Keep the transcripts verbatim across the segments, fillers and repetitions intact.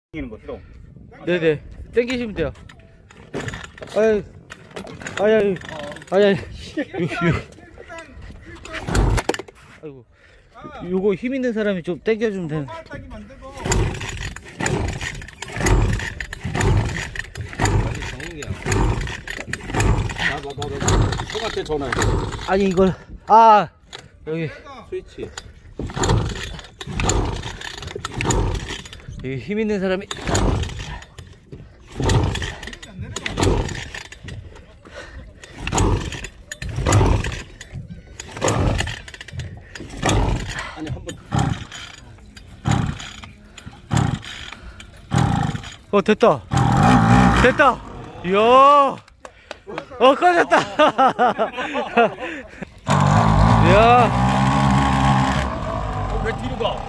네네, 땡기시면 돼요. 아이, 아이, 아이, 아이, 아이, 아이고, 요거 힘 있는 사람이 좀 땡겨주면 되는. 형한테 전화해. 아니 이걸, 아 여기 스위치. 여기 힘 있는 사람이. 아니 한 번. 어 됐다, 됐다. 이야, 어 꺼졌다. 이야. 왜 뒤로 가?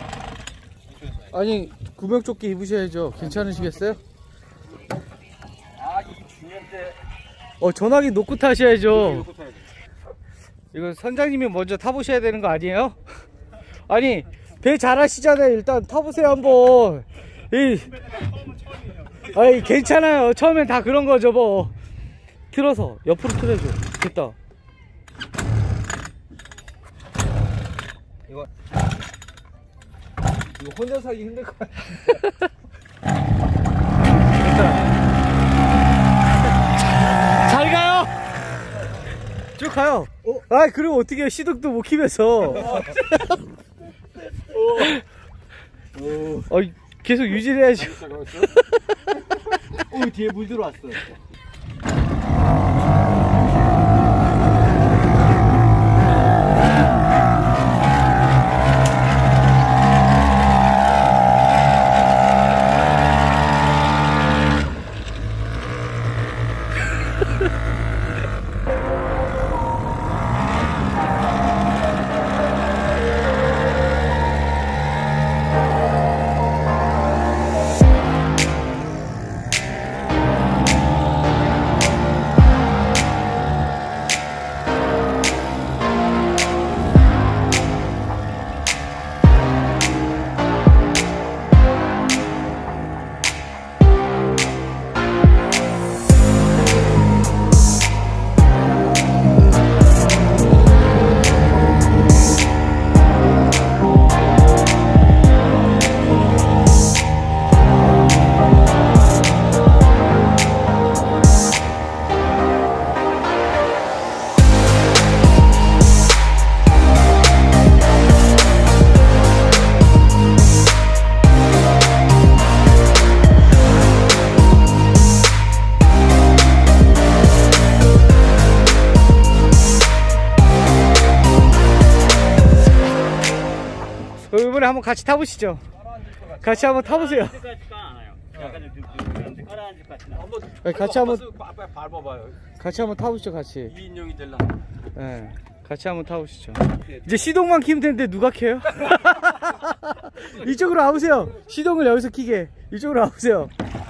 아니 구명조끼 입으셔야죠. 괜찮으시겠어요? 아, 이 중년 때. 어 전화기 놓고 타셔야죠. 이거 선장님이 먼저 타보셔야 되는 거 아니에요? 아니 배 잘하시잖아요. 일단 타보세요 한번. 이, 아니 괜찮아요. 처음엔 다 그런 거죠 뭐. 틀어서 옆으로 틀어줘. 됐다. 이거 이거 혼자 사기 힘들 것 같아. 잘 가요. 쭉 가요. 어? 아 그리고 어떻게 해요? 시동도 못 키면서. 어, 계속 유지를 해야죠. 오, 뒤에 물 들어왔어. 이번에 한번 같이 타보시죠. 같이 한번 타보세요. 같이 한번 밟아봐요. 같이 한번 타보시죠. 같이. 이 인용이 될라. 네, 같이 한번 타보시죠. 이제 시동만 키면 되는데 누가 켜요? 이쪽으로 와보세요. 시동을 여기서 키게. 이쪽으로 와보세요.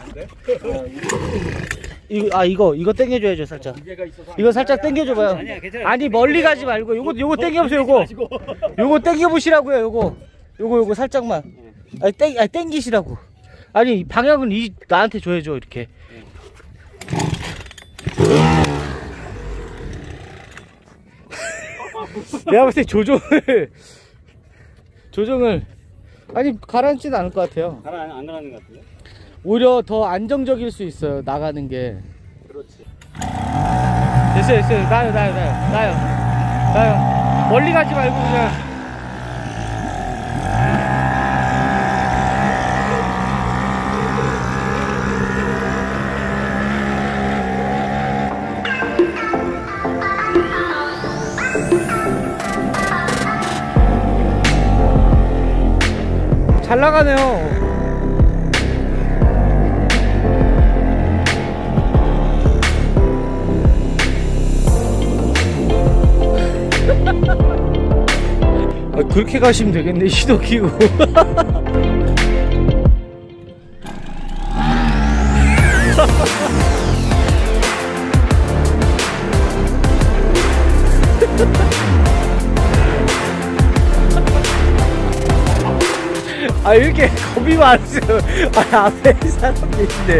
이거, 아 이거 이거 당겨줘야죠 살짝. 이거 살짝 당겨줘봐요. 아니 멀리 가지 말고 요거 요거 당겨보세요. 요거 요거 당겨보시라고요. 요거 요거 요거 살짝만. 아니 땡 아니 당기시라고. 아니 방향은 이 나한테 줘야죠. 이렇게. 내가 볼 때 조정을 조정을 아니 가라앉지는 않을 것 같아요. 가라 안 가라앉는 것 같은데? 오히려 더 안정적일 수 있어요. 나가는 게. 그렇지. 됐어요, 됐어요. 나요, 나요, 나요, 나요, 나요. 멀리 가지 말고 그냥. 잘 나가네요. 아, 그렇게 가시면 되겠네. 시도 끼고. 아니 이렇게 겁이 많으세요? 아, 앞에 사람이 있는데.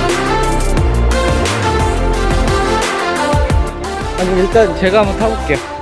아니, 일단 제가 한번 타볼게요.